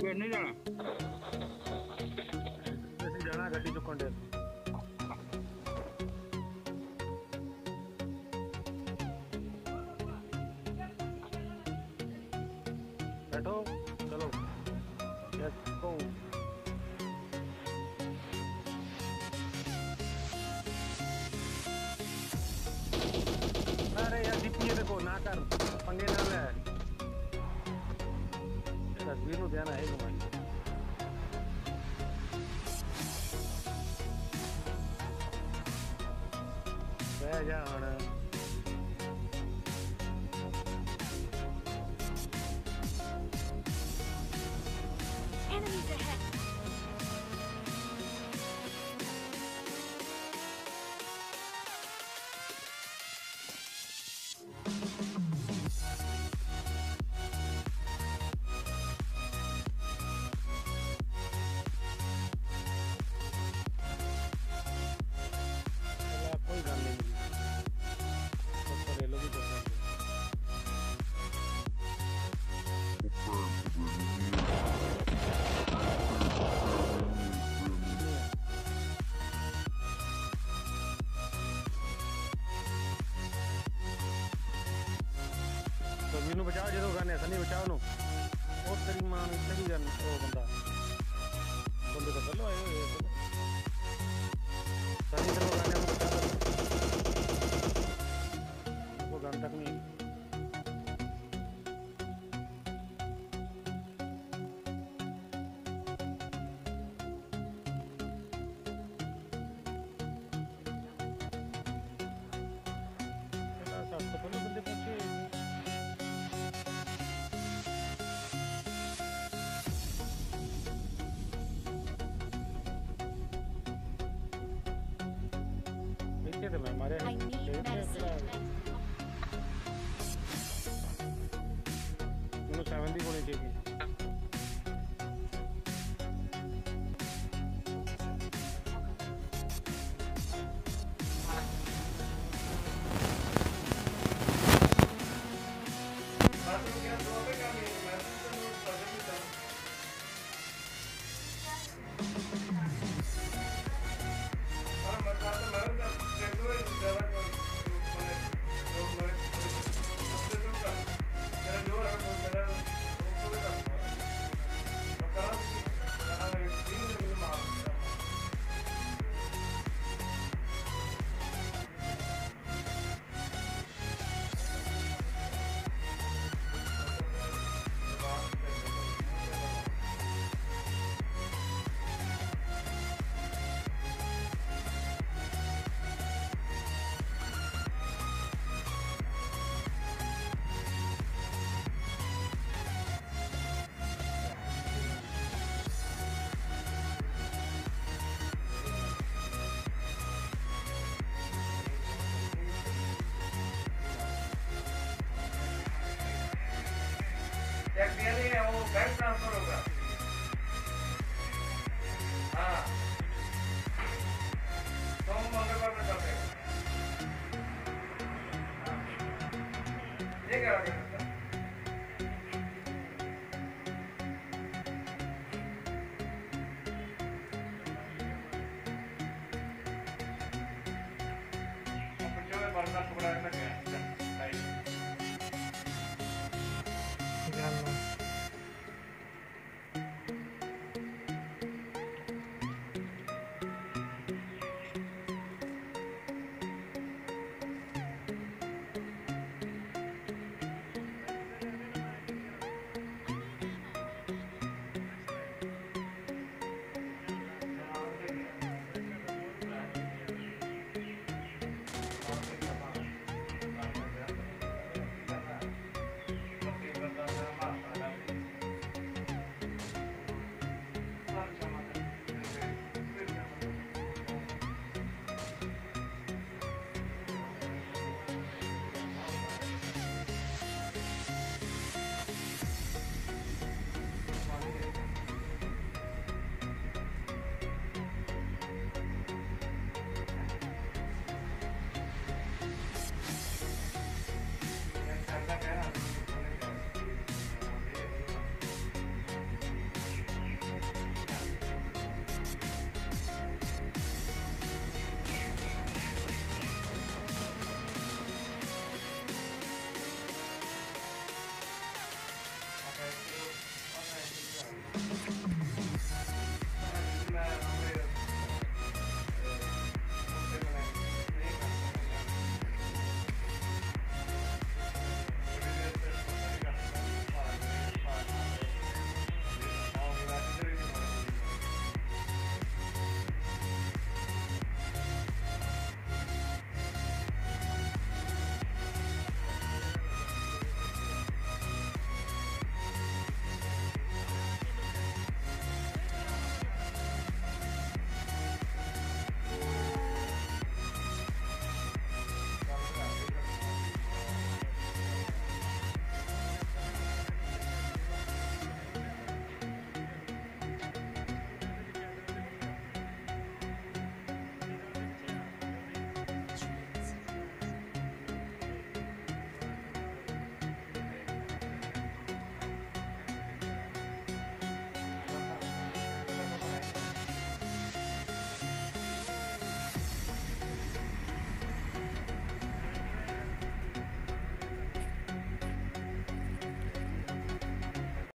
नहीं जाना जाना गड्डी चुकन दे बैठो चलो लेट्स गो अरे यार दीपिए देखो ना कर पंगे ना ले तस्वीर में ध्यान आएगा भाई बह जा हण Enemies ahead. कोई गल नहीं मिली रेलो भी तो मीनू बचाओ जो गाने सनी बचाओ नु और तेरी मां ने तेरी गन ओ बंदा बंदे तो चलो आए ये सनी तेरे गाने में बचा वो गन तक नहीं बंदे पहुंचे थे मैं हमारे I need medicine. 70 होनी चाहिए चेक दिया नहीं है वो बैंक ट्रांसफर होगा हाँ तो मंगलवार में कर देगा ये क्या